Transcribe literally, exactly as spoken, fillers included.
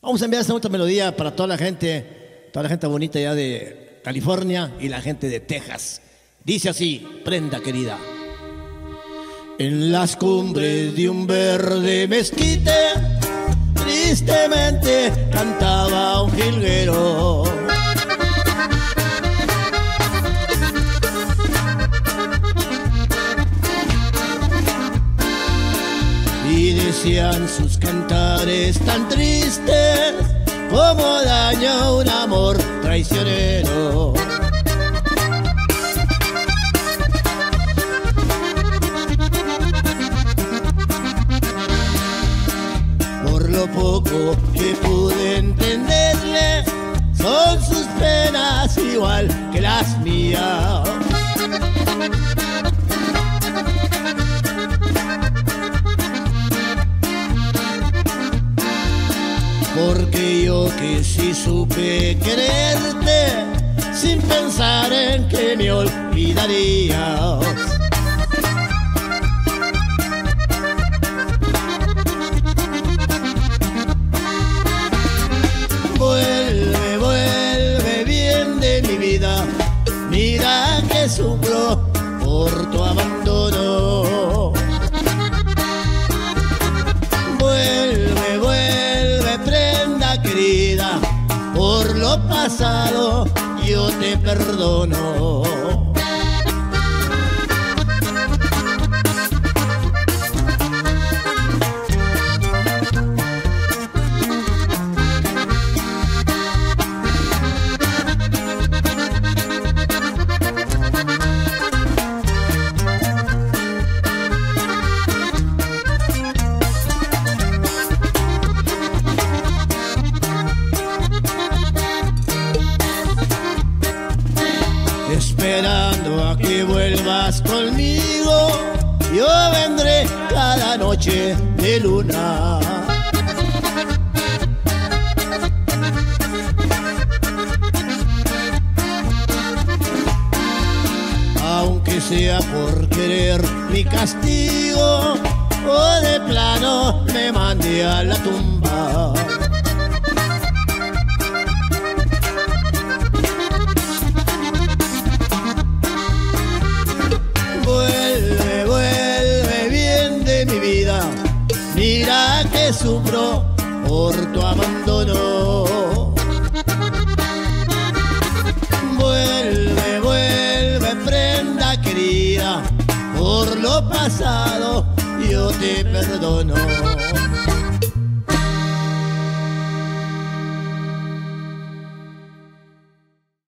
Vamos a enviar esta otra melodía para toda la gente, toda la gente bonita ya de California y la gente de Texas. Dice así, prenda querida. En las cumbres de un verde mezquite, tristemente cantaba un jilguero. Y decían sus cantares tan tristes como daña un amor traicionero. Por lo poco que pude entenderle, son sus penas igual que las mías. Porque yo que sí supe quererte, sin pensar en que me olvidarías. Vuelve, vuelve bien de mi vida, mira que sufro por tu abandono. Vuelve, vuelve, prenda querida, por lo pasado yo te perdono. Esperando a que vuelvas conmigo, yo vendré cada noche de luna. Aunque sea por querer mi castigo, o de plano me mande a la tumba. Vuelve, vuelve bien de mi vida, mira que sufro por tu abandono. Vuelve, vuelve, prenda querida, por lo pasado yo te perdono.